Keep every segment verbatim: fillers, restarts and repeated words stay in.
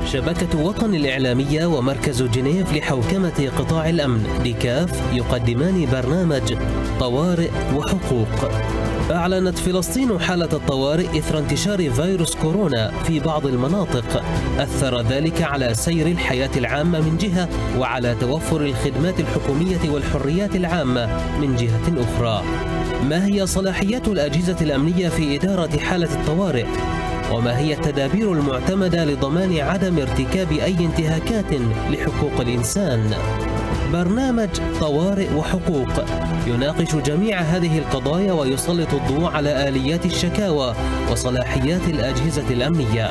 شبكة وطن الإعلامية ومركز جنيف لحوكمة قطاع الأمن ديكاف يقدمان برنامج طوارئ وحقوق. أعلنت فلسطين حالة الطوارئ إثر انتشار فيروس كورونا في بعض المناطق، أثر ذلك على سير الحياة العامة من جهة وعلى توفر الخدمات الحكومية والحريات العامة من جهة أخرى. ما هي صلاحيات الأجهزة الأمنية في إدارة حالة الطوارئ؟ وما هي التدابير المعتمدة لضمان عدم ارتكاب أي انتهاكات لحقوق الإنسان؟ برنامج طوارئ وحقوق يناقش جميع هذه القضايا ويسلط الضوء على آليات الشكاوى وصلاحيات الأجهزة الأمنية.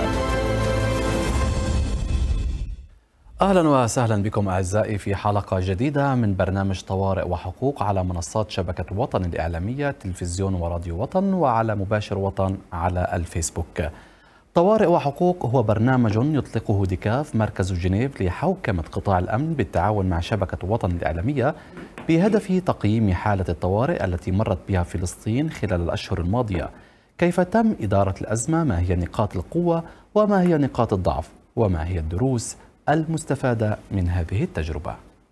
أهلا وسهلا بكم أعزائي في حلقة جديدة من برنامج طوارئ وحقوق على منصات شبكة وطن الإعلامية تلفزيون وراديو وطن وعلى مباشر وطن على الفيسبوك. طوارئ وحقوق هو برنامج يطلقه ديكاف مركز جنيف لحوكمة قطاع الأمن بالتعاون مع شبكة وطن الإعلامية بهدف تقييم حالة الطوارئ التي مرت بها فلسطين خلال الأشهر الماضية. كيف تم إدارة الأزمة؟ ما هي نقاط القوة وما هي نقاط الضعف؟ وما هي الدروس المستفادة من هذه التجربة؟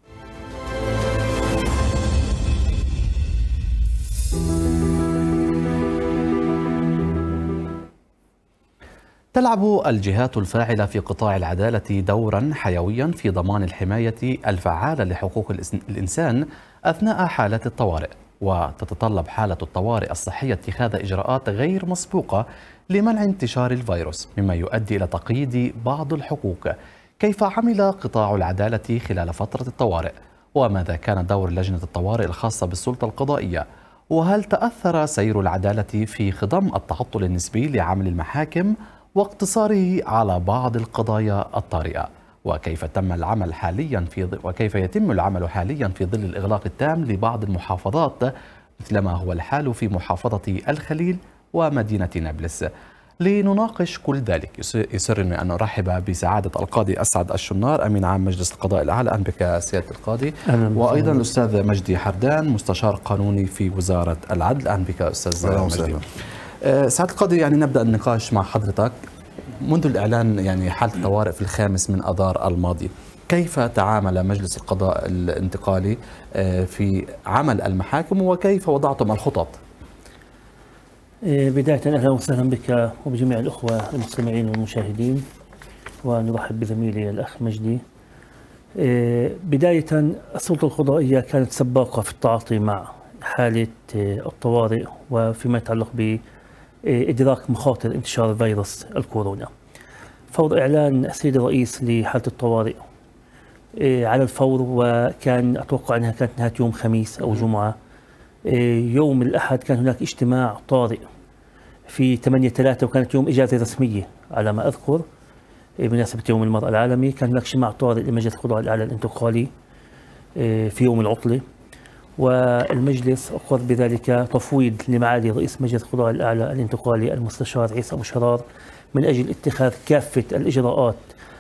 تلعب الجهات الفاعلة في قطاع العدالة دورا حيويا في ضمان الحماية الفعالة لحقوق الإنسان أثناء حالة الطوارئ، وتتطلب حالة الطوارئ الصحية اتخاذ إجراءات غير مسبوقة لمنع انتشار الفيروس، مما يؤدي إلى تقييد بعض الحقوق. كيف عمل قطاع العدالة خلال فترة الطوارئ؟ وماذا كان دور لجنة الطوارئ الخاصة بالسلطة القضائية؟ وهل تأثر سير العدالة في خضم التعطل النسبي لعمل المحاكم واقتصاره على بعض القضايا الطارئة؟ وكيف تم العمل حاليا في وكيف يتم العمل حاليا في ظل الإغلاق التام لبعض المحافظات مثلما هو الحال في محافظة الخليل ومدينة نابلس؟ لنناقش كل ذلك يسرني أن أرحب بسعادة القاضي أسعد الشنار أمين عام مجلس القضاء الأعلى. أهلا بك سيادة القاضي. وأيضا الأستاذ مجدي حردان مستشار قانوني في وزارة العدل. أهلا بك أستاذ مجدي. سعادة القاضي، يعني نبدأ النقاش مع حضرتك. منذ الإعلان يعني حالة الطوارئ في الخامس من أذار الماضي، كيف تعامل مجلس القضاء الانتقالي في عمل المحاكم وكيف وضعتم الخطط؟ بداية أهلا وسهلا بك وبجميع الأخوة المستمعين والمشاهدين، ونرحب بزميلي الأخ مجدي. بداية السلطة القضائية كانت سباقة في التعاطي مع حالة الطوارئ وفيما يتعلق بإدراك مخاطر انتشار فيروس الكورونا. فور إعلان السيد الرئيس لحالة الطوارئ على الفور، وكان أتوقع أنها كانت نهاية يوم خميس أو جمعة، يوم الأحد كان هناك اجتماع طارئ في ثمانية ثلاثة وكانت يوم إجازة رسمية على ما أذكر بمناسبة يوم المرأة العالمي. كان هناك اجتماع طارئ لمجلس القضاء الأعلى الانتقالي في يوم العطلة، والمجلس أقر بذلك تفويض لمعالي رئيس مجلس القضاء الأعلى الانتقالي المستشار عيسى أبو شرار من أجل اتخاذ كافة الإجراءات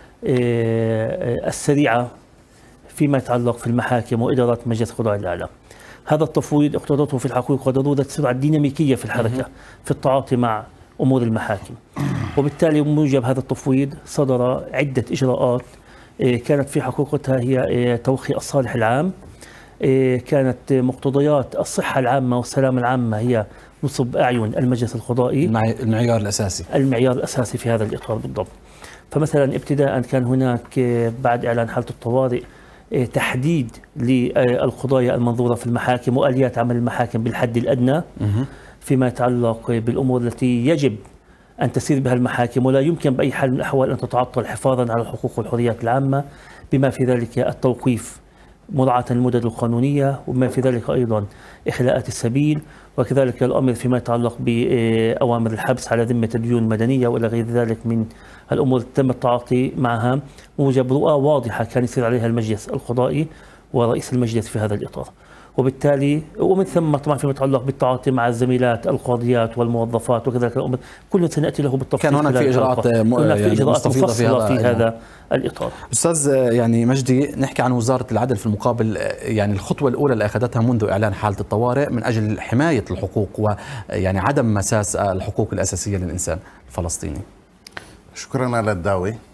السريعة فيما يتعلق في المحاكم وإدارة مجلس القضاء الأعلى. هذا التفويض اقتضته في الحقيقة ضرورة سرعة ديناميكية في الحركة في التعاطي مع أمور المحاكم، وبالتالي بموجب هذا التفويض صدر عدة إجراءات كانت في حقيقتها هي توخي الصالح العام. كانت مقتضيات الصحة العامة والسلامة العامة هي نصب أعين المجلس القضائي، المعيار الأساسي المعيار الأساسي في هذا الإطار بالضبط. فمثلا ابتداء كان هناك بعد إعلان حالة الطوارئ تحديد للقضايا المنظورة في المحاكم وآليات عمل المحاكم بالحد الأدنى فيما يتعلق بالأمور التي يجب أن تسير بها المحاكم ولا يمكن بأي حال من الأحوال أن تتعطل حفاظا على الحقوق والحريات العامة، بما في ذلك التوقيف مراعاة المدد القانونية، وبما في ذلك أيضا إخلاءات السبيل، وكذلك الأمر فيما يتعلق بأوامر الحبس على ذمة الديون المدنية وإلى غير ذلك من الأمور التي تم التعاطي معها موجب رؤى واضحة كان يسير عليها المجلس القضائي ورئيس المجلس في هذا الإطار. وبالتالي ومن ثم طبعا فيما يتعلق بالتعاطي مع الزميلات القاضيات والموظفات وكذلك الأمر كل سنأتي له بالتفصيل. كان هناك في إجراءات يعني إجراءات مفصلة في, في هذا الإطار. أستاذ يعني مجدي، نحكي عن وزارة العدل في المقابل. يعني الخطوة الأولى اللي أخذتها منذ إعلان حالة الطوارئ من أجل حماية الحقوق ويعني عدم مساس الحقوق الأساسية للإنسان الفلسطيني. شكرا على الدعوة.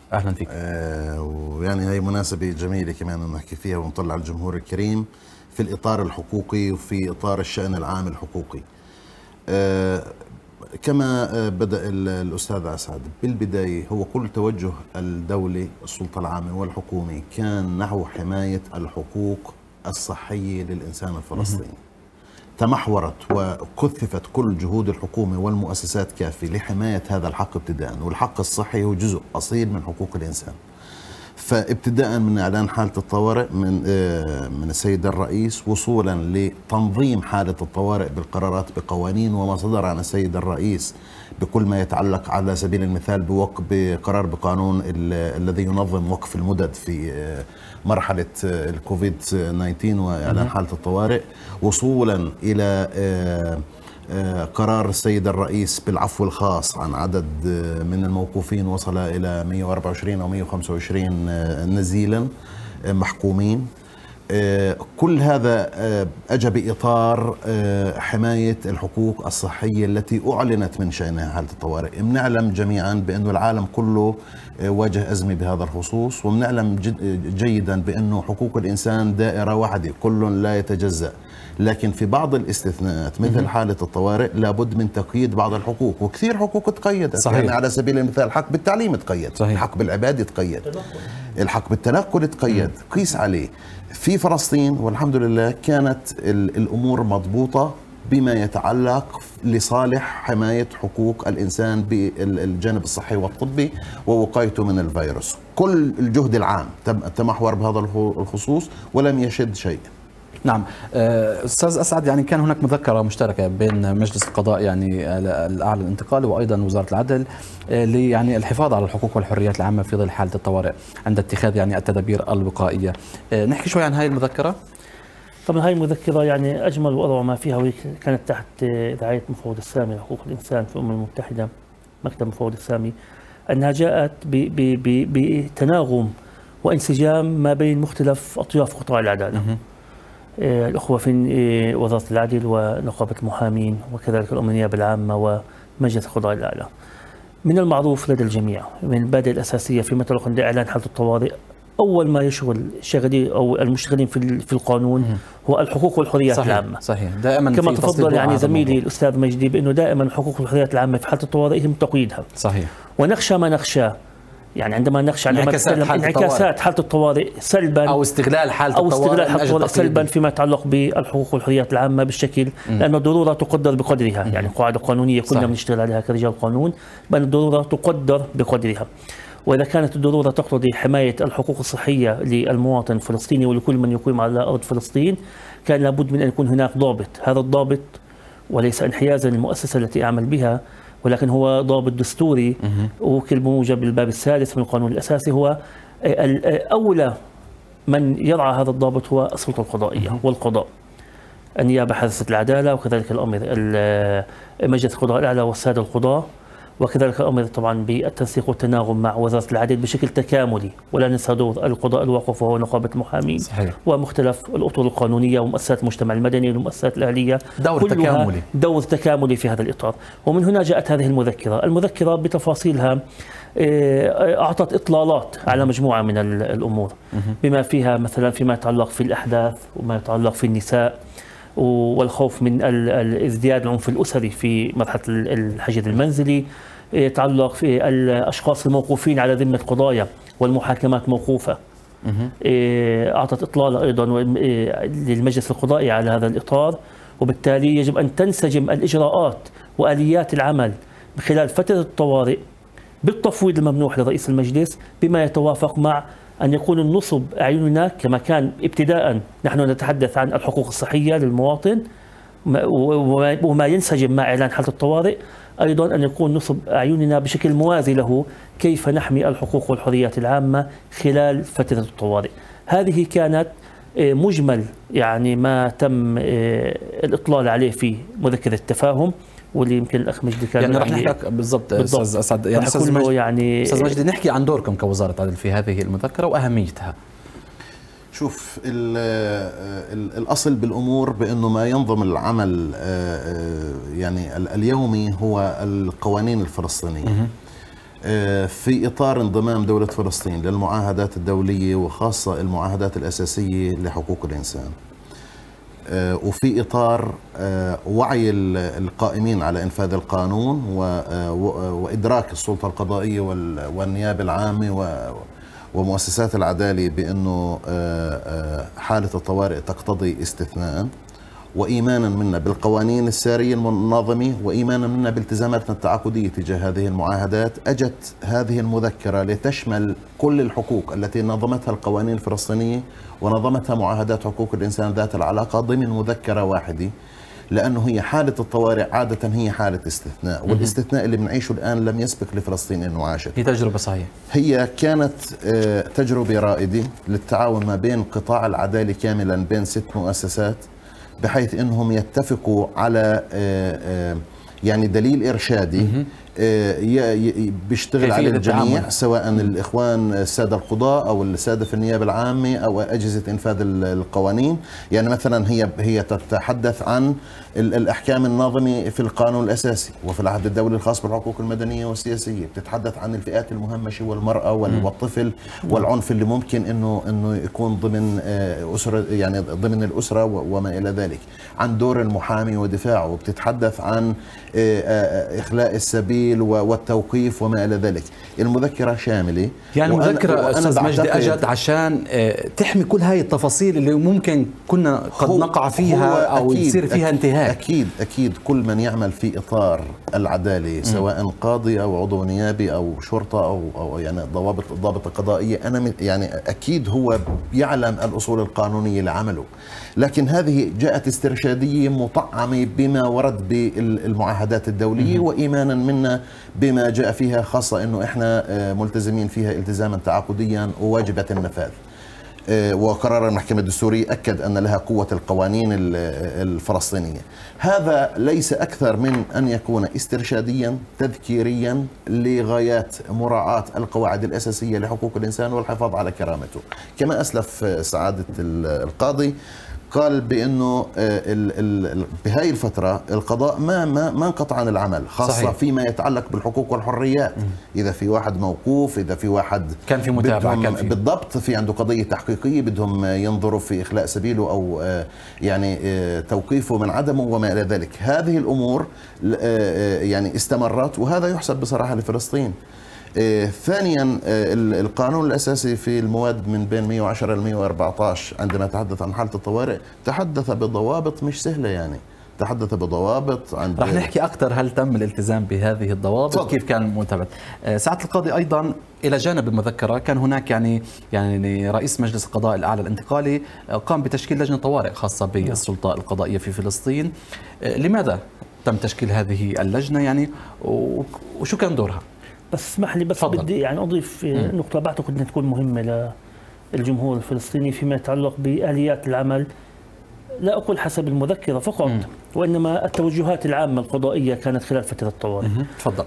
أهلا فيك. آه ويعني هي مناسبة جميلة كمان أن نحكي فيها ونطلع على الجمهور الكريم في الإطار الحقوقي وفي إطار الشأن العام الحقوقي. آه كما بدأ الأستاذ أسعد بالبداية، هو كل توجه الدولة السلطة العامة والحكومة كان نحو حماية الحقوق الصحية للإنسان الفلسطيني. تمحورت وكثفت كل جهود الحكومة والمؤسسات كافية لحماية هذا الحق ابتداء، والحق الصحي هو جزء أصيل من حقوق الإنسان. فابتداء من إعلان حالة الطوارئ من من السيد الرئيس، وصولا لتنظيم حالة الطوارئ بالقرارات بقوانين وما صدر عن السيد الرئيس بكل ما يتعلق على سبيل المثال بوقف بقرار بقانون الذي ينظم وقف المدد في مرحلة الكوفيد تسعة عشر وإعلان حالة الطوارئ، وصولا إلى قرار السيد الرئيس بالعفو الخاص عن عدد من الموقوفين وصل إلى مئة وأربعة وعشرين أو مئة وخمسة وعشرين نزيلا محكومين. كل هذا أجى بإطار حماية الحقوق الصحية التي أعلنت من شأنها حالة الطوارئ. بنعلم جميعا بأنه العالم كله واجه أزمة بهذا الخصوص، وبنعلم جيدا بأنه حقوق الإنسان دائرة واحدة كل لا يتجزأ، لكن في بعض الاستثناءات مثل حالة الطوارئ لابد من تقييد بعض الحقوق، وكثير حقوق تقيدت. يعني على سبيل المثال الحق بالتعليم تقيد، صحيح. الحق بالعبادة تقيد، الحق بالتنقل تقيد. قيس عليه في فلسطين والحمد لله كانت الأمور مضبوطة بما يتعلق لصالح حماية حقوق الإنسان بالجانب الصحي والطبي ووقايته من الفيروس. كل الجهد العام تمحور بهذا الخصوص ولم يشد شيء. نعم أستاذ أسعد، يعني كان هناك مذكرة مشتركة بين مجلس القضاء يعني الأعلى الانتقالي وأيضا وزارة العدل يعني الحفاظ على الحقوق والحريات العامة في ظل حالة الطوارئ عند اتخاذ يعني التدابير الوقائية. نحكي شوي عن هاي المذكرة. طبعا هاي المذكرة يعني أجمل وأروع ما فيها، وهي كانت تحت رعاية مفوض السامي لحقوق الإنسان في الأمم المتحدة، مكتب مفوض السامي، أنها جاءت بتناغم وانسجام ما بين مختلف أطياف قطاع العدالة. الأخوة في وزارة العدل ونقابة المحامين وكذلك الأمم النيابة العامة ومجلس القضاء الأعلى. من المعروف لدى الجميع من المبادئ الأساسية فيما يتعلق بإعلان حالة الطوارئ، أول ما يشغل الشغلين أو المشتغلين في في القانون هو الحقوق والحريات صحيح العامة. صحيح دائما كما تفضل يعني زميلي الأستاذ مجدي بأنه دائما الحقوق والحريات العامة في حالة الطوارئ يتم تقييدها. صحيح. ونخشى ما نخشى، يعني عندما نخشى عندما نتكلم انعكاسات حالة الطوارئ سلبا أو استغلال حالة أو الطوارئ, استغلال حالة الطوارئ سلبا فيما يتعلق بالحقوق والحريات العامة بالشكل، لأن الضرورة تقدر بقدرها. م. يعني قاعدة قانونية كنا بنشتغل عليها كرجال قانون، بأن الضرورة تقدر بقدرها. وإذا كانت الضرورة تقتضي حماية الحقوق الصحية للمواطن الفلسطيني ولكل من يقيم على أرض فلسطين، كان لابد من أن يكون هناك ضابط. هذا الضابط وليس انحيازا للمؤسسة التي أعمل بها، ولكن هو ضابط دستوري وكل بموجب الباب السادس من القانون الأساسي. هو أولى من يرعى هذا الضابط هو السلطة القضائية والقضاء، النيابة حدثت العدالة، وكذلك الأمر مجلس القضاء الأعلى والسادة القضاة، وكذلك الأمر طبعا بالتنسيق والتناغم مع وزارة العدل بشكل تكاملي. ولا ننسى دور القضاء الواقف وهو نقابة المحامين. صحيح. ومختلف الأطر القانونية ومؤسسات المجتمع المدني والمؤسسات الأهلية، دور تكاملي دور تكاملي في هذا الإطار. ومن هنا جاءت هذه المذكرة. المذكرة بتفاصيلها أعطت إطلالات على مجموعة من الأمور، بما فيها مثلا فيما يتعلق في الأحداث وما يتعلق في النساء والخوف من ازدياد العنف الأسري في مرحلة الحجر المنزلي، يتعلق في الأشخاص الموقوفين على ذمة قضايا والمحاكمات موقوفة. أعطت إطلالة أيضا للمجلس القضائي على هذا الإطار، وبالتالي يجب أن تنسجم الإجراءات وآليات العمل خلال فترة الطوارئ بالتفويض الممنوح لرئيس المجلس بما يتوافق مع أن يكون النصب أعيننا كما كان ابتداء. نحن نتحدث عن الحقوق الصحية للمواطن وما ينسجم مع إعلان حالة الطوارئ، أيضا أن يكون نصب أعيننا بشكل موازي له كيف نحمي الحقوق والحريات العامة خلال فترة الطوارئ. هذه كانت مجمل يعني ما تم الإطلال عليه في مذكرة التفاهم، واللي يمكن الاخ مجدي كان يعني رح نحكي بالضبط استاذ اسعد. يعني استاذ مجدي يعني استاذ مجدي نحكي عن دوركم كوزاره عدل في هذه المذكره واهميتها. شوف ال ال الاصل بالامور بانه ما ينظم العمل يعني اليومي هو القوانين الفلسطينيه. في إطار انضمام دولة فلسطين للمعاهدات الدولية وخاصة المعاهدات الأساسية لحقوق الإنسان، وفي إطار وعي القائمين على إنفاذ القانون وإدراك السلطة القضائية والنيابة العامة ومؤسسات العدالة بأنه حالة الطوارئ تقتضي استثناء، وإيمانا منا بالقوانين السارية المنظمة، وإيمانا منا بالتزاماتنا التعاقدية تجاه هذه المعاهدات. أجت هذه المذكرة لتشمل كل الحقوق التي نظمتها القوانين الفلسطينية ونظمتها معاهدات حقوق الإنسان ذات العلاقة ضمن مذكرة واحدة، لأنه هي حالة الطوارئ عادة هي حالة استثناء، والاستثناء اللي بنعيشه الآن لم يسبق لفلسطين أنه عاشت. هي تجربة صحيح. هي كانت تجربة رائدة للتعاون ما بين قطاع العدالة كاملا بين ست مؤسسات، بحيث انهم يتفقوا على يعني دليل ارشادي بيشتغل على الجميع، سواء الاخوان الساده القضاء او الساده في النيابه العامه او اجهزه انفاذ القوانين. يعني مثلا هي هي تتحدث عن الاحكام الناظمه في القانون الاساسي وفي العهد الدولي الخاص بالحقوق المدنيه والسياسيه، بتتحدث عن الفئات المهمشه والمراه والطفل والعنف اللي ممكن انه انه يكون ضمن اسره، يعني ضمن الاسره وما الى ذلك، عن دور المحامي ودفاعه، وبتتحدث عن اخلاء السبيل والتوقيف وما الى ذلك. المذكره شامله، يعني المذكره استاذ مجدي اجت عشان تحمي كل هاي التفاصيل اللي ممكن كنا قد نقع فيها او يصير فيها انتهاك. اكيد اكيد كل من يعمل في اطار العداله سواء قاضي او عضو نيابي او شرطه او او يعني ضوابط ضابط قضائيه، انا يعني اكيد هو يعلم الاصول القانونيه لعمله، لكن هذه جاءت استرشاديه مطعمه بما ورد بالمعاهدات الدوليه وايمانا منا بما جاء فيها، خاصه انه احنا ملتزمين فيها التزاما تعاقديا وواجبه النفاذ. وقرار المحكمة الدستورية أكد أن لها قوة القوانين الفلسطينية. هذا ليس أكثر من أن يكون استرشاديا تذكيريا لغايات مراعاة القواعد الأساسية لحقوق الإنسان والحفاظ على كرامته. كما أسلف سعادة القاضي قال بأنه بهاي الفترة القضاء ما ما ما انقطع عن العمل، خاصة صحيح. فيما يتعلق بالحقوق والحريات. م. إذا في واحد موقوف، إذا في واحد كان في متابعة، كان في بالضبط في عنده قضية تحقيقية بدهم ينظروا في إخلاء سبيله أو يعني توقيفه من عدمه وما إلى ذلك. هذه الأمور يعني استمرت، وهذا يحسب بصراحة لفلسطين. آه، ثانيا آه، القانون الأساسي في المواد من بين مئة وعشرة إلى مئة وأربعة عشر عندما تحدث عن حالة الطوارئ تحدث بضوابط مش سهلة، يعني تحدث بضوابط. عند رح نحكي أكثر هل تم الالتزام بهذه الضوابط، صدق. كيف كان متابعة آه، سعادة القاضي. أيضا إلى جانب المذكرة كان هناك يعني يعني رئيس مجلس القضاء الأعلى الانتقالي قام بتشكيل لجنة طوارئ خاصة بالسلطة القضائية في فلسطين. آه، لماذا تم تشكيل هذه اللجنة يعني وشو كان دورها؟ بس اسمح لي بس فضل. بدي يعني اضيف م. نقطه بعتقد انها تكون مهمه للجمهور الفلسطيني فيما يتعلق باليات العمل، لا اقول حسب المذكره فقط م. وانما التوجهات العامه القضائيه كانت خلال فتره الطوارئ. تفضل.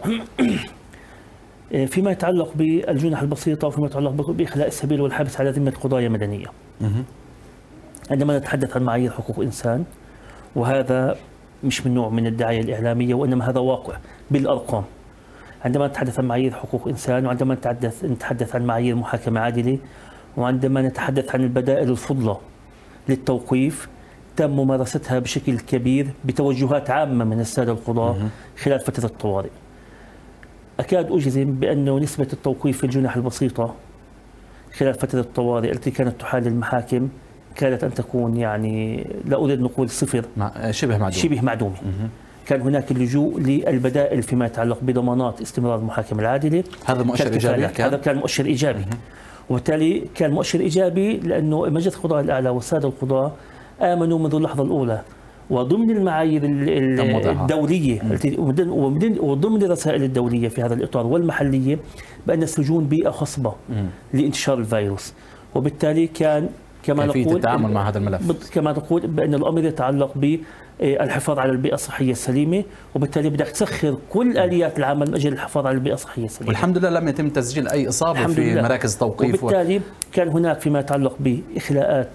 فيما يتعلق بالجنح البسيطه وفيما يتعلق باخلاء السبيل والحبس على ذمه قضايا مدنيه. م. عندما نتحدث عن معايير حقوق انسان، وهذا مش من نوع من الدعايه الاعلاميه وانما هذا واقع بالارقام. عندما نتحدث عن معايير حقوق إنسان، وعندما نتحدث نتحدث عن معايير محاكمة عادلة، وعندما نتحدث عن البدائل الفضلى للتوقيف، تم ممارستها بشكل كبير بتوجهات عامة من السادة القضاة خلال فترة الطوارئ. أكاد أجزم بأنه نسبة التوقيف في الجنح البسيطة خلال فترة الطوارئ التي كانت تحال المحاكم كانت أن تكون يعني لا أريد أن نقول صفر، شبه معدوم شبه معدومة. كان هناك اللجوء للبدائل فيما يتعلق بضمانات استمرار المحاكمة العادلة. هذا مؤشر إيجابي كان؟ هذا كان مؤشر إيجابي، وبالتالي كان مؤشر إيجابي لأنه مجلس القضاء الأعلى والسادة القضاة آمنوا منذ اللحظة الأولى وضمن المعايير الدولية وضمن الرسائل الدولية في هذا الإطار والمحلية بأن السجون بيئة خصبة لانتشار الفيروس، وبالتالي كان كما نقول التعامل مع هذا الملف كما نقول بأن الأمر يتعلق بالحفاظ على البيئة الصحية السليمة، وبالتالي بدك تسخر كل آليات العمل من أجل الحفاظ على البيئة الصحية السليمة. والحمد لله لم يتم تسجيل أي إصابة في لله. مراكز توقيف، وبالتالي و... كان هناك فيما يتعلق بإخلاءات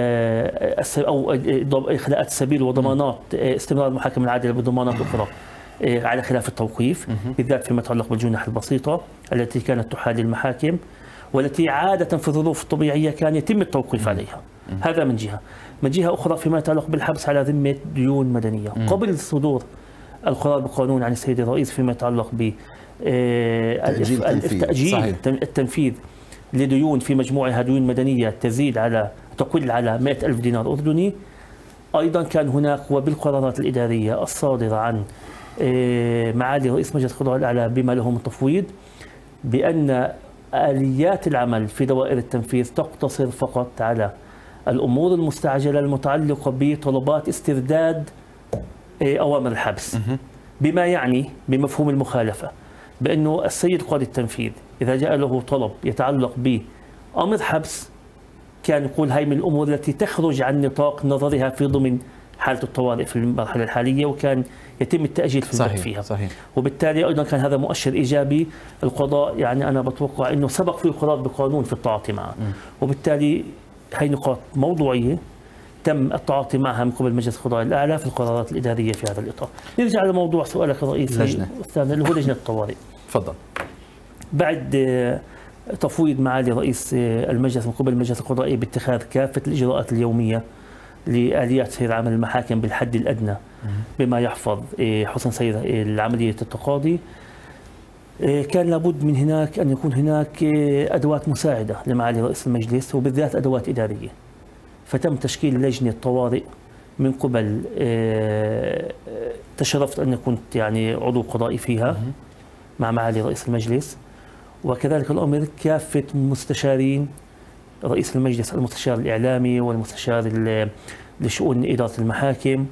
أو إخلاءات السبيل وضمانات استمرار المحاكمة العادلة بضمانات أخرى على خلاف التوقيف، بالذات فيما يتعلق بالجنح البسيطة التي كانت تحال المحاكم والتي عادة في الظروف الطبيعية كان يتم التوقيف عليها. هذا من جهة. من جهة أخرى فيما يتعلق بالحبس على ذمة ديون مدنية، قبل صدور القرار بالقانون عن السيد الرئيس فيما يتعلق ب تأجيل التنفيذ لديون في مجموعها ديون مدنية تزيد على تقل على مئة ألف دينار أردني. أيضا كان هناك وبالقرارات الإدارية الصادرة عن معالي رئيس مجلس القضاء الأعلى بما له من تفويض بأن آليات العمل في دوائر التنفيذ تقتصر فقط على الأمور المستعجلة المتعلقة بطلبات استرداد أوامر الحبس، بما يعني بمفهوم المخالفة بأنه السيد قاضي التنفيذ إذا جاء له طلب يتعلق بأمر حبس كان يقول هاي من الأمور التي تخرج عن نطاق نظرها في ضمن حالة الطوارئ في المرحلة الحالية، وكان يتم التأجيل في الوقت فيها. صحيح. وبالتالي أيضا كان هذا مؤشر إيجابي. القضاء يعني أنا بتوقع أنه سبق فيه القرار بقانون في التعاطي معه، وبالتالي هي نقاط موضوعية تم التعاطي معها من قبل مجلس القضاء الأعلى في القرارات الإدارية في هذا الإطار. نرجع لموضوع سؤالك الرئيسي أستاذ اللي هو لجنة الطوارئ. تفضل. بعد تفويض معالي رئيس المجلس من قبل المجلس القضائي باتخاذ كافة الإجراءات اليومية لآليات سير عمل المحاكم بالحد الأدنى بما يحفظ حسن سير العملية التقاضي، كان لابد من هناك أن يكون هناك أدوات مساعدة لمعالي رئيس المجلس وبالذات أدوات إدارية. فتم تشكيل لجنة طوارئ من قبل تشرفت أن كنت يعني عضو قضائي فيها مع معالي رئيس المجلس، وكذلك الأمر كافة مستشارين رئيس المجلس، المستشار الإعلامي والمستشار لشؤون إدارة المحاكم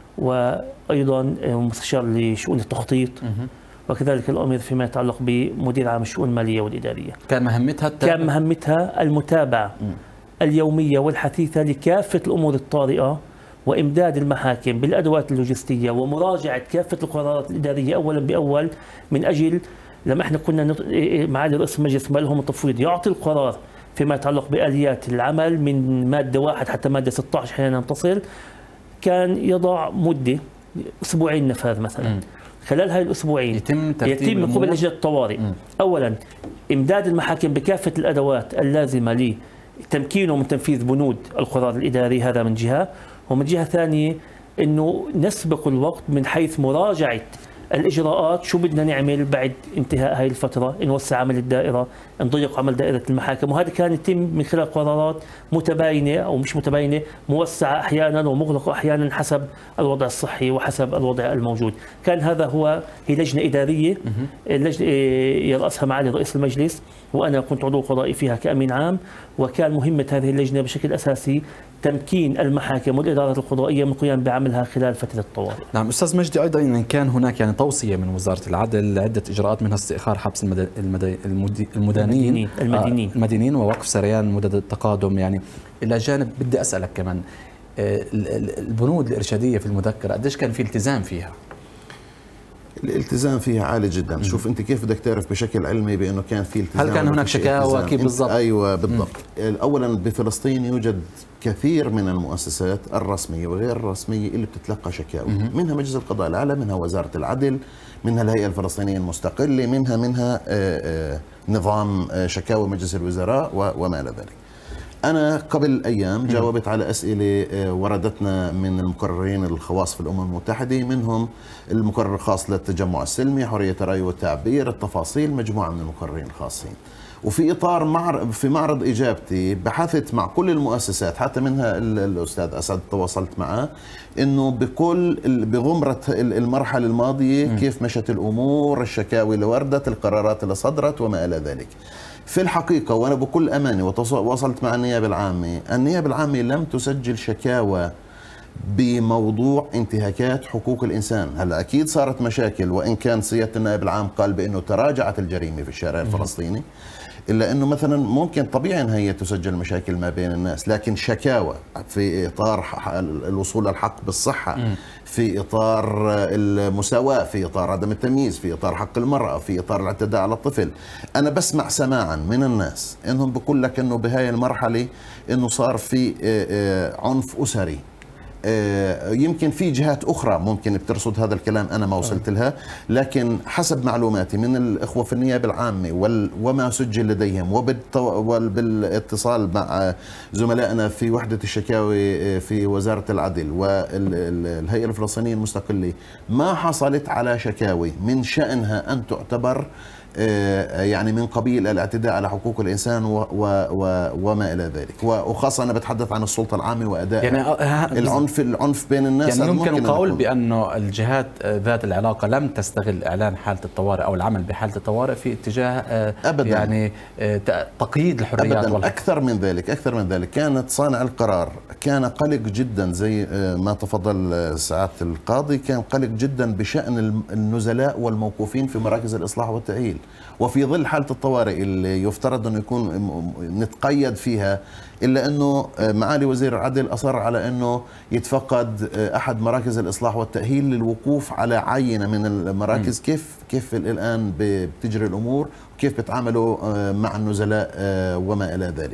وأيضا مستشار لشؤون التخطيط، وكذلك الأمر فيما يتعلق بمدير عام الشؤون المالية والإدارية. كان مهمتها التابع. كان مهمتها المتابعة م. اليومية والحثيثة لكافة الأمور الطارئة وإمداد المحاكم بالأدوات اللوجستية ومراجعة كافة القرارات الإدارية أولا بأول، من أجل لما احنا كنا معالي رئيس المجلس ما لهم التفويض يعطي القرار فيما يتعلق بآليات العمل من مادة واحد حتى مادة ستة عشر أحيانا تصل، كان يضع مدة أسبوعين نفاذ مثلا. م. خلال هاي الأسبوعين يتم, يتم من قبل لجنة الطوارئ م. أولا إمداد المحاكم بكافة الأدوات اللازمة لتمكينه من تنفيذ بنود القرار الإداري، هذا من جهة، ومن جهة ثانية أنه نسبق الوقت من حيث مراجعة الإجراءات، شو بدنا نعمل بعد انتهاء هاي الفترة، نوسع عمل الدائرة، نضيق عمل دائرة المحاكم، وهذا كان يتم من خلال قرارات متباينة أو مش متباينة، موسعة أحيانا ومغلقة أحيانا حسب الوضع الصحي وحسب الوضع الموجود. كان هذا هو هي لجنة إدارية اللجنة يرأسها معالي رئيس المجلس، وأنا كنت عضو قضائي فيها كأمين عام، وكان مهمة هذه اللجنة بشكل أساسي تمكين المحاكم والإدارات القضائية من القيام بعملها خلال فترة الطوارئ. نعم أستاذ مجدي، أيضا إن كان هناك يعني توصية من وزارة العدل لعدة إجراءات منها استئخار حبس المد... المد... المد... المدانين المدينين آه المدينين ووقف سريان مدد التقادم. يعني إلى جانب بدي أسألك كمان آه البنود الإرشادية في المذكرة قديش كان في التزام فيها؟ الالتزام فيها عالي جدا. م. شوف انت كيف بدك تعرف بشكل علمي بانه كان في التزام؟ هل كان هناك شكاوى كيف بالضبط؟ ايوه بالضبط. م. اولا بفلسطين يوجد كثير من المؤسسات الرسميه وغير الرسميه اللي بتتلقى شكاوى، م. منها مجلس القضاء الاعلى، منها وزاره العدل، منها الهيئه الفلسطينيه المستقله، منها منها نظام شكاوى مجلس الوزراء وما الى ذلك. أنا قبل أيام جاوبت على أسئلة وردتنا من المقررين الخواص في الأمم المتحدة، منهم المقرر الخاص للتجمع السلمي، حرية الرأي والتعبير، التفاصيل، مجموعة من المقررين الخاصين. وفي إطار معرض في معرض إجابتي بحثت مع كل المؤسسات، حتى منها الأستاذ أسعد تواصلت معه، إنه بكل بغمرة المرحلة الماضية كيف مشت الأمور، الشكاوي اللي وردت، القرارات اللي صدرت وما إلى ذلك. في الحقيقة وأنا بكل أمانة وتواصلت مع النيابة العامة، النيابة العامة لم تسجل شكاوى بموضوع انتهاكات حقوق الإنسان. هلا أكيد صارت مشاكل، وإن كان سيادة النائب العام قال بأنه تراجعت الجريمة في الشارع الفلسطيني، إلا أنه مثلا ممكن طبيعي أن هي تسجل مشاكل ما بين الناس، لكن شكاوى في إطار الوصول للحق بالصحة، في إطار المساواة، في إطار عدم التمييز، في إطار حق المرأة، في إطار الاعتداء على الطفل. أنا بسمع سماعا من الناس إنهم بقول لك إنه بهاي المرحلة إنه صار في عنف أسري يمكن في جهات أخرى ممكن بترصد هذا الكلام، أنا ما وصلت لها، لكن حسب معلوماتي من الإخوة في النيابة العامة وما سجل لديهم وبالاتصال مع زملائنا في وحدة الشكاوي في وزارة العدل والهيئة الفلسطينية المستقلة، ما حصلت على شكاوي من شأنها أن تعتبر يعني من قبيل الاعتداء على حقوق الإنسان و و و وما إلى ذلك، وخاصة أنا بتحدث عن السلطة العامة وأداء يعني العنف العنف بين الناس. يعني يمكن القول بأنه الجهات ذات العلاقة لم تستغل إعلان حالة الطوارئ أو العمل بحالة الطوارئ في اتجاه أبداً يعني تقييد الحريات أبداً والحق. أكثر من ذلك أكثر من ذلك كانت صانع القرار كان قلق جدا زي ما تفضل سعادة القاضي، كان قلق جدا بشأن النزلاء والموقوفين في مراكز الإصلاح والتأهيل، وفي ظل حالة الطوارئ اللي يفترض أنه يكون نتقيد فيها، إلا أنه معالي وزير العدل أصر على أنه يتفقد أحد مراكز الإصلاح والتأهيل للوقوف على عينة من المراكز، كيف كيف الآن بتجري الأمور وكيف بتعاملوا مع النزلاء وما إلى ذلك.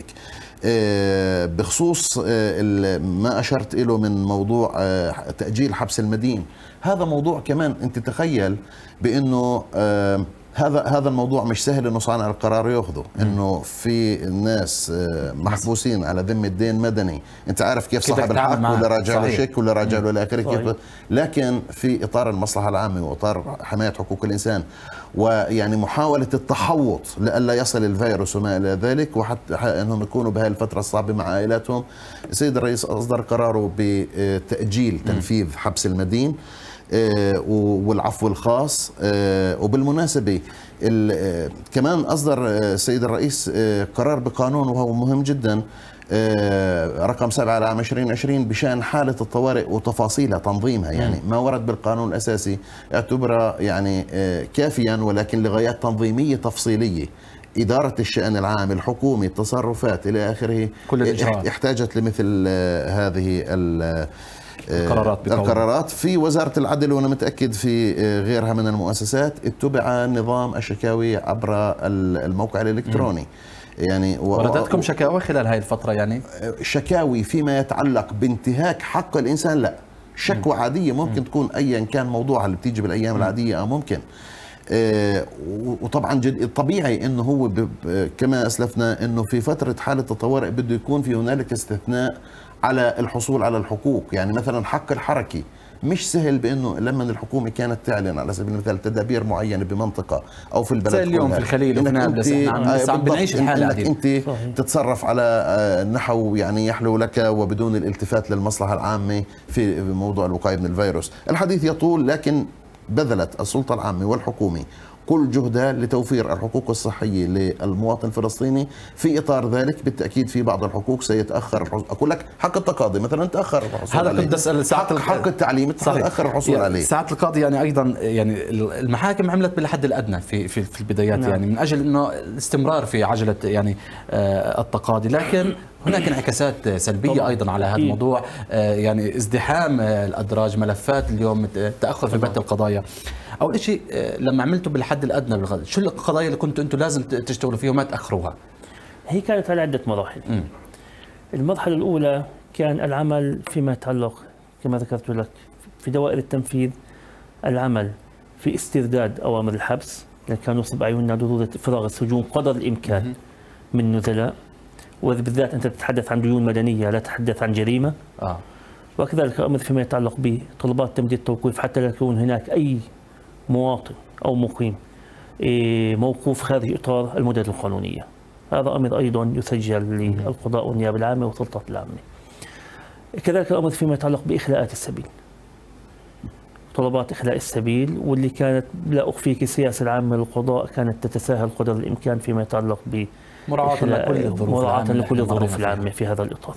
بخصوص ما أشرت إله من موضوع تأجيل حبس المدين، هذا موضوع كمان أنت تخيل بأنه هذا هذا الموضوع مش سهل انه صانع القرار ياخذه، انه في ناس محبوسين على ذمه دين مدني، انت عارف كيف صاحب الحق ولا راجع له شيك ولا راجع له الى اخره، كيف، لكن في اطار المصلحه العامه واطار حمايه حقوق الانسان ويعني محاوله التحوط لئلا يصل الفيروس وما الى ذلك، وحتى انهم يكونوا بهذه الفتره الصعبه مع عائلاتهم، السيد الرئيس اصدر قراره بتاجيل تنفيذ حبس المدين والعفو الخاص. وبالمناسبة كمان أصدر السيد الرئيس قرار بقانون وهو مهم جدا رقم سبعة لعام عشرين عشرين بشأن حالة الطوارئ وتفاصيلها تنظيمها، يعني ما ورد بالقانون الأساسي اعتبره يعني كافيا، ولكن لغايات تنظيمية تفصيلية إدارة الشأن العام الحكومي التصرفات إلى آخره كل الإجراءات احتاجت لمثل هذه القرارات القرارات في وزارة العدل، وأنا متأكد في غيرها من المؤسسات اتبع نظام الشكاوي عبر الموقع الإلكتروني. م. يعني وردتكم شكاوى خلال هذه الفترة؟ يعني شكاوي فيما يتعلق بانتهاك حق الإنسان لا، شكوى م. عادية ممكن م. تكون أيا كان موضوعها اللي بتيجي بالأيام م. العادية ممكن. آه وطبعا جد طبيعي انه هو كما اسلفنا انه في فتره حاله الطوارئ بده يكون في هنالك استثناء على الحصول على الحقوق، يعني مثلا حق الحركي مش سهل بانه لما الحكومه كانت تعلن على سبيل المثال تدابير معينه بمنطقه او في البلد زي اليوم في الخليل وفي نابلس احنا عم بنعيش الحاله انك انت صحيح. تتصرف على نحو يعني يحلو لك وبدون الالتفات للمصلحه العامه في موضوع الوقايه من الفيروس. الحديث يطول، لكن بذلت السلطة العامة والحكومة كل جهدها لتوفير الحقوق الصحية للمواطن الفلسطيني. في إطار ذلك بالتأكيد في بعض الحقوق سيتأخر الحصول، أقول لك حق التقاضي مثلا تأخر الحصول هذا عليه، كنت أسأل ساعة حق, حق التعليم تأخر الحصول يعني عليه. ساعة القاضي يعني أيضا يعني المحاكم عملت بالحد الأدنى في في, في البدايات نعم. يعني من أجل إنه الاستمرار في عجلة يعني آه التقاضي، لكن هناك انعكاسات سلبية أيضا على هذا الموضوع، يعني ازدحام الأدراج، ملفات اليوم، تأخر في بث القضايا. أول شيء لما عملتوا بالحد الأدنى بالغد، شو القضايا اللي كنتوا أنتم لازم تشتغلوا فيها وما تأخروها؟ هي كانت على عدة مراحل. م. المرحلة الأولى كان العمل فيما يتعلق كما ذكرت لك في دوائر التنفيذ، العمل في استرداد أوامر الحبس، لأن كان يصب أعيننا ضرورة إفراغ السجون قدر الإمكان م. من نزلاء، وإذا بالذات أنت تتحدث عن ديون مدنية لا تتحدث عن جريمة. آه. وكذلك الأمر فيما يتعلق بطلبات تمديد التوقيف حتى لا يكون هناك أي مواطن أو مقيم موقوف خارج إطار المدد القانونية. هذا أمر أيضا يسجل للقضاء والنيابة العامة والسلطات العامة. كذلك الأمر فيما يتعلق بإخلاءات السبيل، طلبات إخلاء السبيل، واللي كانت لا أخفيك السياسة العامة للقضاء كانت تتساهل قدر الإمكان فيما يتعلق ب مراعاة لكل الظروف مراعاة لكل الظروف العامة في هذا الإطار.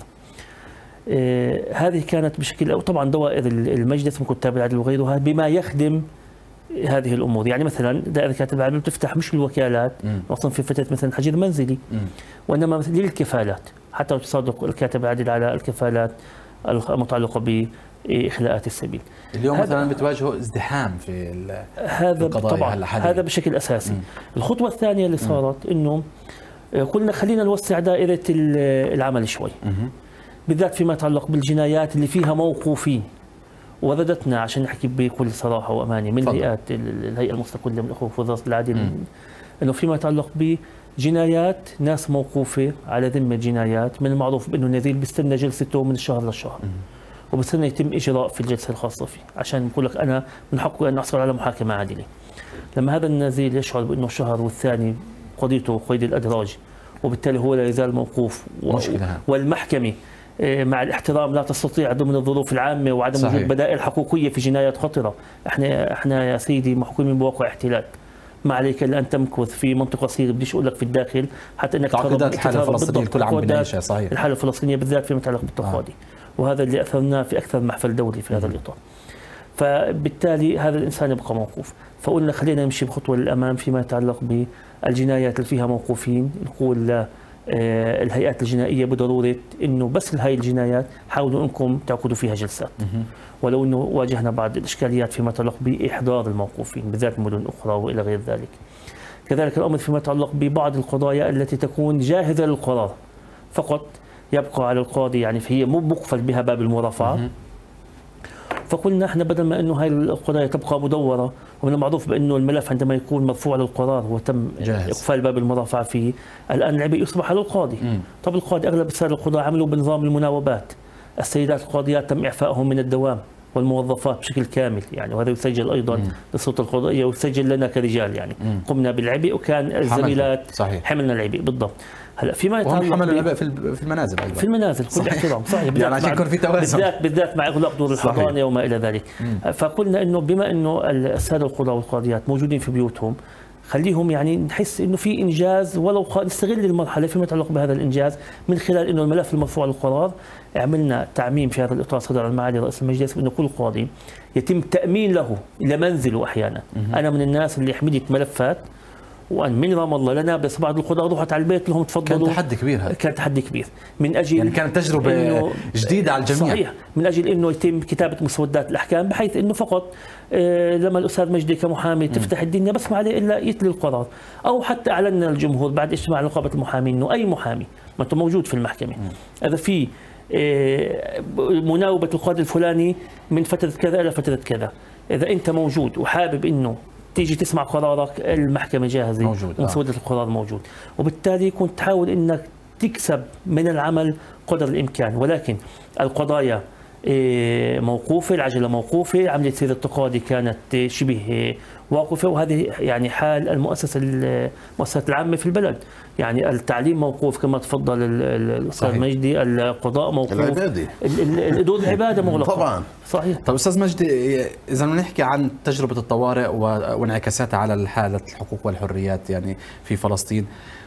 آه هذه كانت بشكل، أو طبعا دوائر المجلس من كتاب العدل وغيرها بما يخدم هذه الأمور. يعني مثلا دائرة كاتب العدل بتفتح مش الوكالات أصلا في فترة مثلا حجر منزلي، وإنما مثلا للكفالات حتى تصادق الكاتب العدل على الكفالات المتعلقة بإخلاءات السبيل. اليوم مثلا بتواجهوا ازدحام في هذا طبعا هذا بشكل أساسي. مم. الخطوة الثانية اللي صارت إنه قلنا خلينا نوسع دائرة العمل شوي. مم. بالذات فيما يتعلق بالجنايات اللي فيها موقوفين. وردتنا عشان نحكي بكل صراحه وامانه من هيئات الهيئه المستقله من الاخوه في وزاره العدل انه فيما يتعلق بجنايات ناس موقوفه على ذمه جنايات، من المعروف بانه النزيل بيستنى جلسته من الشهر للشهر وبستنى يتم اجراء في الجلسه الخاصه فيه، عشان بقول لك انا من حقه ان احصل على محاكمه عادله. لما هذا النزيل يشعر بانه الشهر والثاني قضيته قيد الادراج وبالتالي هو لا يزال موقوف والمحكمه مع الاحترام لا تستطيع ضمن الظروف العامه وعدم وجود بدائل حقوقيه في جنايات خطره. احنا احنا يا سيدي محكومين بواقع احتلال، ما عليك الا ان تمكث في منطقه صغيره، بديش اقول لك في الداخل، حتى انك تعقيدات الحاله الفلسطينيه الكل عم بنعيشها. صحيح، الحاله الفلسطينيه بالذات فيما يتعلق بالتقاضي آه. وهذا اللي اثرناه في اكثر محفل دولي في هذا الاطار. فبالتالي هذا الانسان يبقى موقوف، فقلنا خلينا نمشي بخطوه للامام فيما يتعلق بالجنايات اللي فيها موقوفين، نقول الهيئات الجنائيه بضروره انه بس هاي الجنايات حاولوا انكم تعقدوا فيها جلسات، ولو انه واجهنا بعض الاشكاليات فيما يتعلق باحضار الموقوفين بالذات المدن الاخرى والى غير ذلك. كذلك الامر فيما يتعلق ببعض القضايا التي تكون جاهزه للقرار، فقط يبقى على القاضي، يعني فهي مو مقفل بها باب المرافعه. فقلنا احنا بدل ما انه هاي القضايا تبقى مدوره، ومن المعروف بانه الملف عندما يكون مرفوع للقرار وتم اقفال باب المرافعه فيه، الان العبء يصبح على القاضي. مم. طب القاضي اغلب الساده القضاة عملوا بنظام المناوبات، السيدات القاضيات تم اعفائهم من الدوام والموظفات بشكل كامل يعني، وهذا يسجل ايضا للسلطه القضائيه ويسجل لنا كرجال يعني. مم. قمنا بالعبء وكان الزميلات صحيح. حملنا العبء بالضبط. هلا فيما يتعلق حمل العبء في المنازل ايضا، في المنازل كل احترام صحيح، يعني عشان يكون في توازن، بالذات بالذات مع اغلاق دور الحضانه وما الى ذلك. مم. فقلنا انه بما انه الساده القضاة والقاضيات موجودين في بيوتهم، خليهم يعني نحس انه في انجاز، ولو نستغل المرحله فيما يتعلق بهذا الانجاز من خلال انه الملف المرفوع للقرار. عملنا تعميم في هذا الاطار صدر عن معالي رئيس المجلس انه كل قاضي يتم تامين له الى منزله احيانا. مم. انا من الناس اللي حملت ملفات وان من رام الله لنابلس بعض القضاة روحت على البيت لهم تفضلوا. كان تحدي كبير هذا، كان تحدي كبير من اجل يعني كانت تجربه جديده على الجميع. صحيح، من اجل انه يتم كتابه مسودات الاحكام بحيث انه فقط آه لما الاستاذ مجدي كمحامي تفتح الدنيا بس ما عليه الا يتلي القرار، او حتى اعلنا للجمهور بعد اجتماع نقابه المحامين انه اي محامي ما انت موجود في المحكمه اذا في آه مناوبه القاضي الفلاني من فتره كذا الى فتره كذا، اذا انت موجود وحابب انه تيجي تسمع قرارك، المحكمة جاهزة موجود ومسودة آه. القرار موجود، وبالتالي كنت تحاول انك تكسب من العمل قدر الامكان. ولكن القضايا موقوفة، العجلة موقوفة، عملية سير التقاضي كانت شبه واقفة، وهذه يعني حال المؤسسة المؤسسات العامة في البلد. يعني التعليم موقوف كما تفضل الأستاذ مجدي، القضاء موقوف، العبادة الحدود العبادة مغلقة طبعا. صحيح. طيب أستاذ مجدي، إذا نحكي عن تجربة الطوارئ وانعكاساتها على حالة الحقوق والحريات يعني في فلسطين،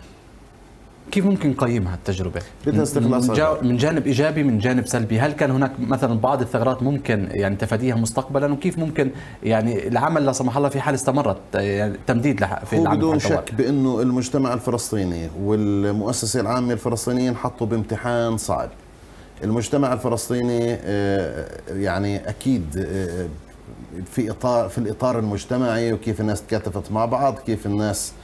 كيف ممكن نقيمها التجربة؟ من جانب إيجابي من جانب سلبي، هل كان هناك مثلا بعض الثغرات ممكن يعني تفاديها مستقبلا، وكيف ممكن يعني العمل لا سمح الله في حال استمرت يعني تمديد في العمل؟ بدون شك بأنه المجتمع الفلسطيني والمؤسسة العامة الفلسطينية انحطوا بامتحان صعب. المجتمع الفلسطيني يعني أكيد في إطار في الإطار المجتمعي، وكيف الناس تكاتفت مع بعض، كيف الناس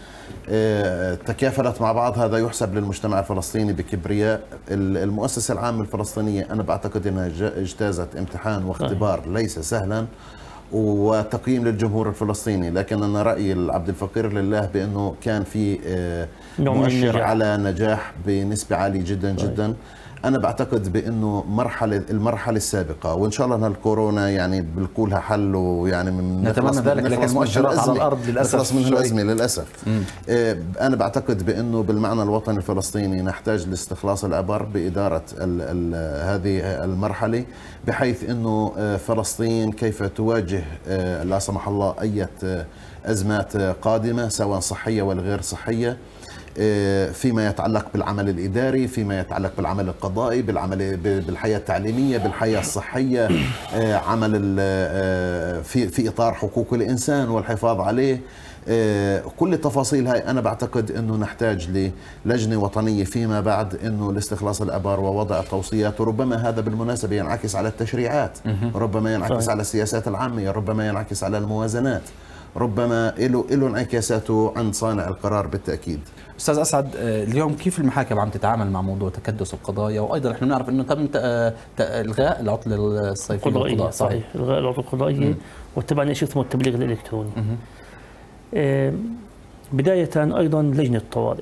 تكافلت مع بعض، هذا يحسب للمجتمع الفلسطيني بكبرياء. المؤسسة العامة الفلسطينية أنا بعتقد أنها اجتازت امتحان واختبار ليس سهلا وتقييم للجمهور الفلسطيني، لكن أنا رأيي العبد الفقير لله بأنه كان في مؤشر على نجاح بنسبة عالية جدا جدا. أنا بعتقد بأنه مرحلة المرحلة السابقة، وإن شاء الله الكورونا يعني بلكولها حل، ويعني نتمنى ذلك، لكن المؤشرات على الأرض للأسف نخلص من الأزمة للأسف. مم. أنا بعتقد بأنه بالمعنى الوطني الفلسطيني نحتاج لاستخلاص الأبر بإدارة ال ال هذه المرحلة، بحيث أنه فلسطين كيف تواجه لا سمح الله أي أزمات قادمة سواء صحية ولا غير صحية، فيما يتعلق بالعمل الإداري، فيما يتعلق بالعمل القضائي، بالعمل بالحياة التعليمية، بالحياة الصحية، عمل في في إطار حقوق الإنسان والحفاظ عليه. كل التفاصيل هاي أنا بعتقد أنه نحتاج للجنة وطنية فيما بعد أنه لاستخلاص الأبار ووضع التوصيات، وربما هذا بالمناسبة ينعكس على التشريعات، ربما ينعكس على السياسات العامة، ربما ينعكس على الموازنات، ربما له له انعكاساته عند صانع القرار بالتاكيد. استاذ اسعد، اليوم كيف المحاكم عم تتعامل مع موضوع تكدس القضايا؟ وايضا نحن بنعرف انه تم الغاء العطله الصيفيه القضائيه. صحيح، الغاء العطله القضائيه واتبعنا شيء اسمه التبليغ الالكتروني. آه بدايه ايضا لجنه الطوارئ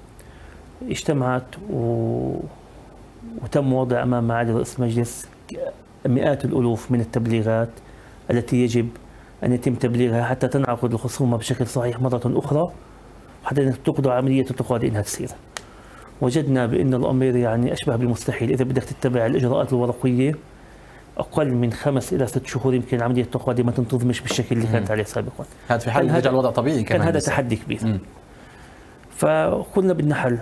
اجتمعت و... وتم وضع امام معالي رئيس المجلس مئات الالوف من التبليغات التي يجب ان يتم تبليغها حتى تنعقد الخصومه بشكل صحيح مره اخرى، حتى تقدر عمليه التقاضي انها تصير. وجدنا بان الامر يعني اشبه بالمستحيل، اذا بدك تتبع الاجراءات الورقيه اقل من خمس الى ست شهور يمكن عمليه التقاضي ما تنتظمش بالشكل اللي كانت عليه سابقا. هذا في حال رجع الوضع طبيعي كمان. كان هذا تحدي كبير. م. فقلنا بدنا حل.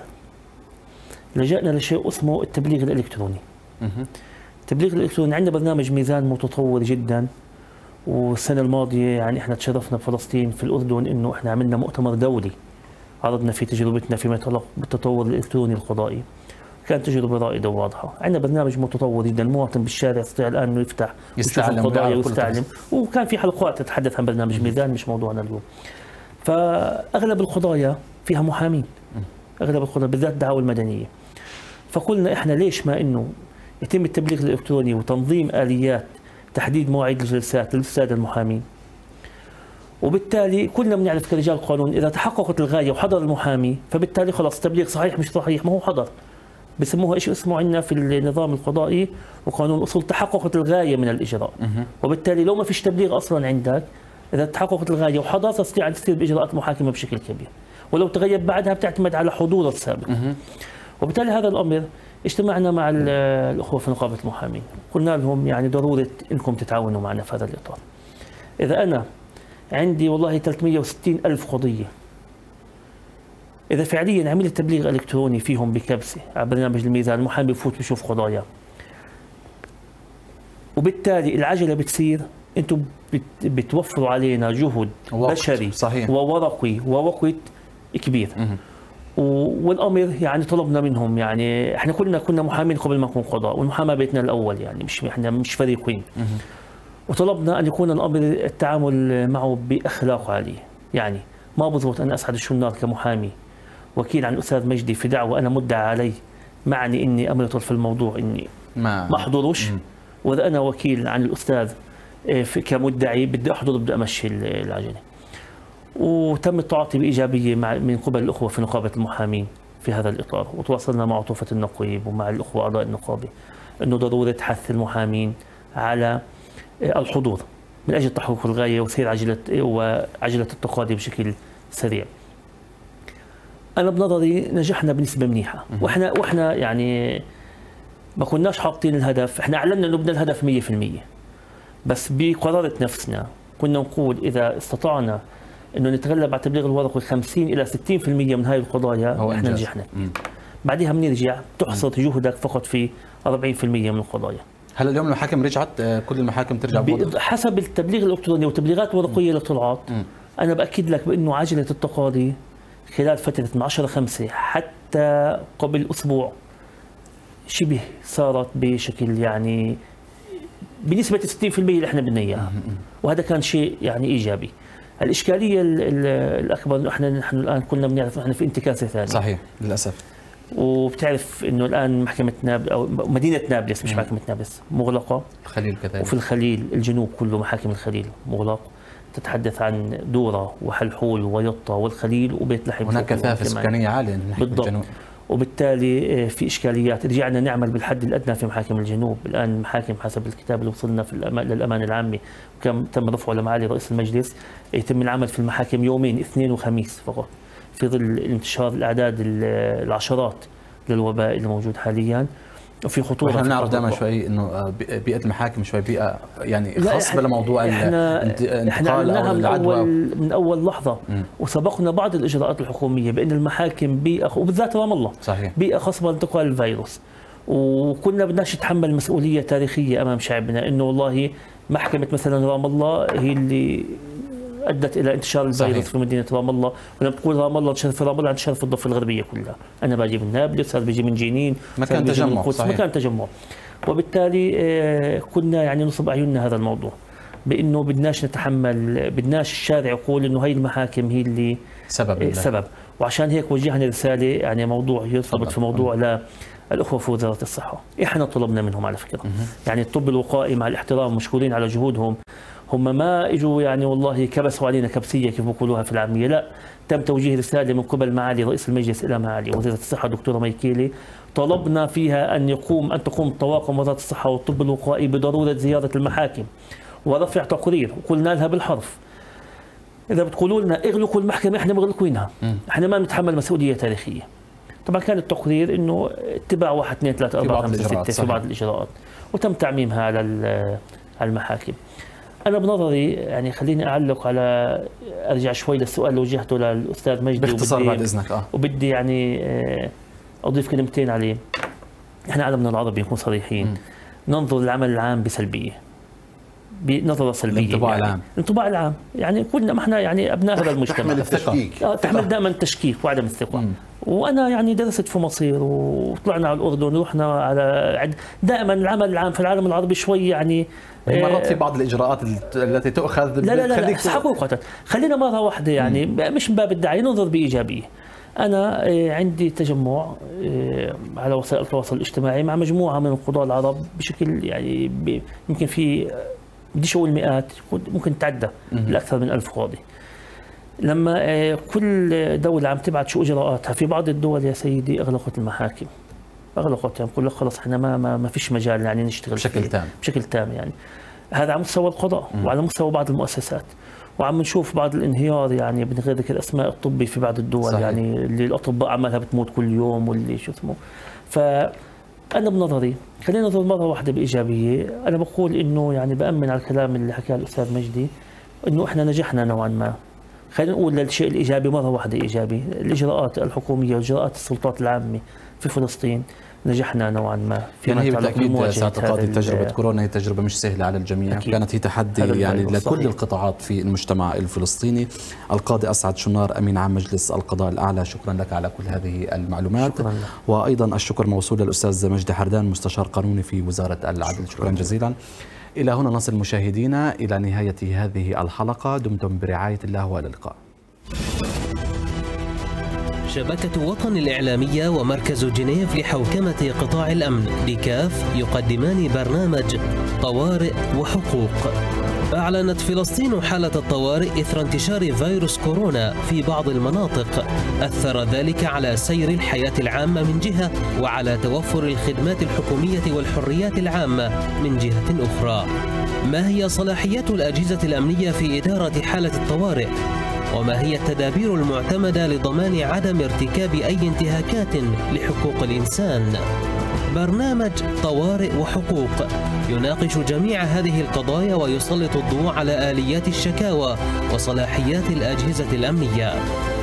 لجأنا لشيء اسمه التبليغ الالكتروني. م. التبليغ الالكتروني عندنا برنامج ميزان متطور جدا، والسنه الماضيه يعني احنا تشرفنا بفلسطين في الاردن انه احنا عملنا مؤتمر دولي عرضنا في تجربتنا فيما يتعلق بالتطور الالكتروني القضائي. كانت تجربه رائده وواضحه. عندنا برنامج متطور جدا، المواطن بالشارع يستطيع الان انه يفتح يشوف القضايا ويستعلم، وكان في حلقات تتحدث عن برنامج ميزان، مش موضوعنا اليوم. فاغلب القضايا فيها محامين، اغلب القضايا بالذات الدعاوى المدنيه. فقلنا احنا ليش ما انه يتم التبليغ الالكتروني وتنظيم اليات تحديد مواعيد الجلسات للساده المحامين، وبالتالي كلنا بنعرف كرجال قانون اذا تحققت الغايه وحضر المحامي فبالتالي خلاص تبليغ صحيح مش صحيح ما هو حضر، بسموها شيء اسمه عندنا في النظام القضائي وقانون الاصول تحققت الغايه من الاجراء. وبالتالي لو ما فيش تبليغ اصلا عندك، اذا تحققت الغايه وحضر تستطيع ان تصير باجراءات محاكمه بشكل كبير، ولو تغيب بعدها بتعتمد على حضور السابق. وبالتالي هذا الامر اجتمعنا مع الاخوه في نقابه المحامين، قلنا لهم يعني ضروره انكم تتعاونوا معنا في هذا الاطار. اذا انا عندي والله ثلاثمئة وستين ألف قضيه، اذا فعليا عملت تبليغ الكتروني فيهم بكبسه على برنامج الميزان، المحامي بفوت بشوف قضايا، وبالتالي العجله بتصير، انتم بتوفروا علينا جهد بشري صحيح. وورقي ووقت كبير. مه. والامر يعني طلبنا منهم، يعني احنا كلنا كنا محامين قبل ما نكون قضاء، والمحاماه بيتنا الاول يعني مش احنا مش فريقين. وطلبنا ان يكون الامر التعامل معه باخلاق عاليه، يعني ما بضبط ان اسعد الشنار كمحامي وكيل عن الاستاذ مجدي في دعوه انا مدعى عليه، معني اني امرطل في الموضوع اني ما ما احضرش، واذا انا وكيل عن الاستاذ كمدعي بدي احضر بدي امشي العجله. وتم التعاطي بايجابيه مع من قبل الاخوه في نقابه المحامين في هذا الاطار، وتواصلنا مع عطوفه النقيب ومع الاخوه اعضاء النقابه انه ضروره حث المحامين على الحضور من اجل تحقيق الغايه وسير عجله وعجله التقاضي بشكل سريع. انا بنظري نجحنا بنسبه منيحه، واحنا واحنا يعني ما كناش حاطين الهدف، احنا اعلنا انه بدنا الهدف مئة بالمئة، بس بقرارة نفسنا كنا نقول اذا استطعنا انه نتغلب على التبليغ الورقي خمسين الى ستين بالمئة من هاي القضايا احنا نجحنا. بعدها بنرجع تحصد جهدك فقط في أربعين بالمئة من القضايا. هل اليوم المحاكم رجعت، كل المحاكم ترجع بوضع؟ حسب التبليغ الالكتروني والتبليغات الورقيه اللي طلعت، انا باكد لك بانه عجله التقاضي خلال فتره من عشرة خمسة حتى قبل اسبوع شبه صارت بشكل يعني بنسبه ستين بالمئة اللي احنا بدنا اياها، وهذا كان شيء يعني ايجابي. الاشكاليه الاكبر احنا نحن الان كنا بنعرف احنا في انتكاسه ثانيه. صحيح للاسف. وبتعرف انه الان محكمه نابلس او مدينه نابلس مش محكمه نابلس مغلقه. الخليل كذلك. وفي الخليل الجنوب كله محاكم الخليل مغلق، تتحدث عن دوره وحلحول ويطا والخليل وبيت لحم. هناك كثافه سكانيه عاليه بالضبط. الجنوب. وبالتالي في اشكاليات، رجعنا نعمل بالحد الادنى في محاكم الجنوب، الان المحاكم حسب الكتاب اللي وصلنا في للامان العامه وكم تم رفعه لمعالي رئيس المجلس، يتم العمل في المحاكم يومين اثنين وخميس فقط في ظل انتشار الاعداد العشرات للوباء اللي موجود حاليا، وفي خطوره. احنا بنعرف دائما شوي انه بيئه المحاكم شوي بيئه يعني خاصه لموضوع الانتقال او العدوى من اول لحظه. م. وسبقنا بعض الاجراءات الحكوميه بان المحاكم بيئه وبالذات رام الله صحيح بيئه خصبه لانتقال الفيروس، وكنا بدناش نتحمل مسؤوليه تاريخيه امام شعبنا انه والله محكمه مثلا رام الله هي اللي ادت الى انتشار الفيروس في مدينه رام الله، ولما بقول رام الله انتشر في رام الله انتشر في الضفه الغربيه كلها، انا باجي من نابلس، هذا بيجي من جنين، مكان تجمع، مكان تجمع. وبالتالي كنا يعني نصب اعيننا هذا الموضوع. بانه بدناش نتحمل، بدناش الشارع يقول انه هي المحاكم هي اللي سبب السبب. وعشان هيك وجهنا رساله، يعني موضوع يرتبط في موضوع للاخوه في وزاره الصحه. احنا طلبنا منهم على فكره، يعني الطب الوقائي مع الاحترام مشكورين على جهودهم، هم ما اجوا يعني والله كبسوا علينا كبسيه كيف بيقولوها في العاميه، لا، تم توجيه رساله من قبل معالي رئيس المجلس الى معالي وزيره الصحه الدكتوره ميكيلي، طلبنا فيها ان يقوم ان تقوم طواقم وزاره الصحه والطب الوقائي بضروره زياره المحاكم ورفع تقرير، وقلنا لها بالحرف اذا بتقولوا لنا اغلقوا المحكمه احنا مغلقينها، احنا ما بنتحمل مسؤوليه تاريخيه. طبعا كان التقرير انه اتباع واحد اثنين ثلاثه اربعه خمسه سته في بعض الاجراءات وتم تعميمها على على المحاكم. انا بنظري يعني خليني اعلق على ارجع شوي للسؤال اللي وجهته للاستاذ مجدي باختصار بعد اذنك. اه وبدي يعني اضيف كلمتين عليه. احنا عالمنا العربي نكون صريحين، م. ننظر للعمل العام بسلبيه، بنظره سلبيه. الانطباع يعني العام الانطباع العام يعني كلنا ما احنا يعني ابناء هذا المجتمع، تحمل التشكيك، اه تحمل دائما التشكيك وعدم الثقه. م. وانا يعني درست في مصير وطلعنا على الاردن ورحنا على دائما العمل العام في العالم العربي شوي يعني مرات في بعض الاجراءات التي تؤخذ. لا لا لا, لا حقيقه خلينا مره واحده يعني م. مش من باب الدعايه، ننظر بايجابيه. انا عندي تجمع على وسائل التواصل الاجتماعي مع مجموعه من القضاة العرب بشكل يعني يمكن في بديش اقول مئات، ممكن تعدى لاكثر من ألف قاضي. لما كل دوله عم تبعت شو اجراءاتها، في بعض الدول يا سيدي اغلقت المحاكم، اغلقت يعني بقول لك خلص احنا ما ما, ما فيش مجال يعني نشتغل بشكل تام بشكل تام يعني. هذا على مستوى القضاء م. وعلى مستوى بعض المؤسسات، وعم نشوف بعض الانهيار يعني من غير ذكر اسماء الطبي في بعض الدول. صحيح. يعني اللي الاطباء عمالها بتموت كل يوم واللي شو اسمه. فانا بنظري خلينا ننظر مره واحده بايجابيه. انا بقول انه يعني بامن على الكلام اللي حكاه الاستاذ مجدي انه احنا نجحنا نوعا ما. خلينا نقول للشيء الايجابي مره واحده ايجابي، الاجراءات الحكوميه واجراءات السلطات العامه في فلسطين نجحنا نوعا ما. يعني هي بالتاكيد ساعة القاضي تجربه كورونا هي تجربه مش سهله على الجميع، أكيد. كانت هي تحدي يعني لكل صحيح. القطاعات في المجتمع الفلسطيني. القاضي اسعد شنار امين عام مجلس القضاء الاعلى، شكرا لك على كل هذه المعلومات. شكرا لك. وايضا الشكر موصول للاستاذ مجدي حردان مستشار قانوني في وزاره العدل. شكرا, شكرا جزيلا. الى هنا نصل مشاهدينا الى نهايه هذه الحلقه، دمتم برعايه الله والى اللقاء. شبكة وطن الإعلامية ومركز جنيف لحوكمة قطاع الأمن ديكاف يقدمان برنامج طوارئ وحقوق. أعلنت فلسطين حالة الطوارئ إثر انتشار فيروس كورونا في بعض المناطق، أثر ذلك على سير الحياة العامة من جهة، وعلى توفر الخدمات الحكومية والحريات العامة من جهة أخرى. ما هي صلاحيات الأجهزة الأمنية في إدارة حالة الطوارئ؟ وما هي التدابير المعتمدة لضمان عدم ارتكاب أي انتهاكات لحقوق الإنسان؟ برنامج طوارئ وحقوق يناقش جميع هذه القضايا ويسلط الضوء على آليات الشكاوى وصلاحيات الأجهزة الأمنية.